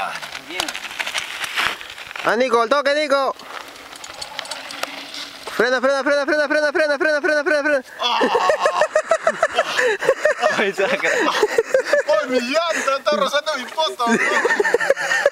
Bien. Ah, Nico, al toque, Nico. Frena. Ay, saca. ¡Ay, mi llanta! ¡Está rozando mi poto!